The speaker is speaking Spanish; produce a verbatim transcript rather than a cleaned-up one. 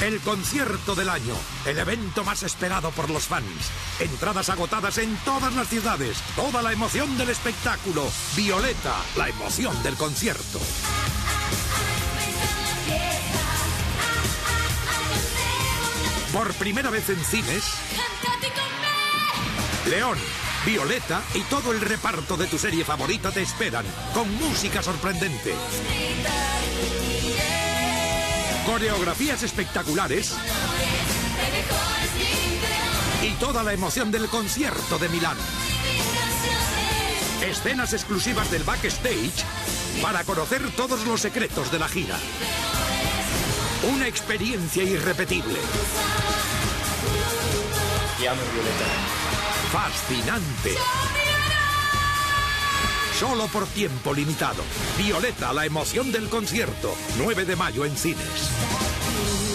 El concierto del año, el evento más esperado por los fans. Entradas agotadas en todas las ciudades. Toda la emoción del espectáculo. Violeta, la emoción del concierto. Por primera vez en cines, León, Violeta y todo el reparto de tu serie favorita te esperan, con música sorprendente, coreografías espectaculares y toda la emoción del concierto de Milán. Escenas exclusivas del backstage para conocer todos los secretos de la gira. Una experiencia irrepetible. Te amo, Violeta. Fascinante. Solo por tiempo limitado. Violeta, la emoción del concierto. nueve de mayo en cines.